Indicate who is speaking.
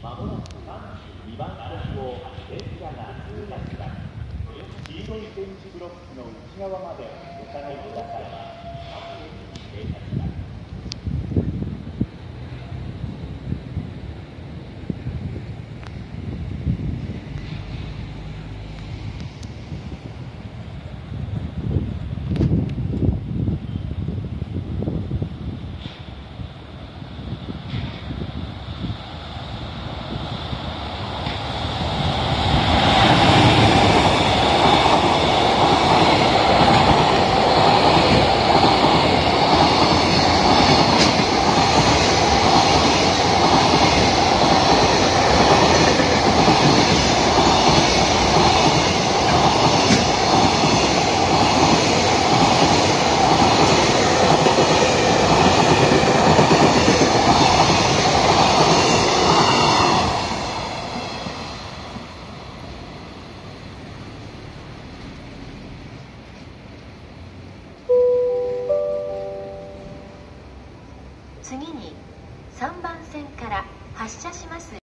Speaker 1: まもなく32番線を列車が通過します。黄色い電池ブロックの内側までお下がりください。各駅に停車します。
Speaker 2: 次に3番線から発車します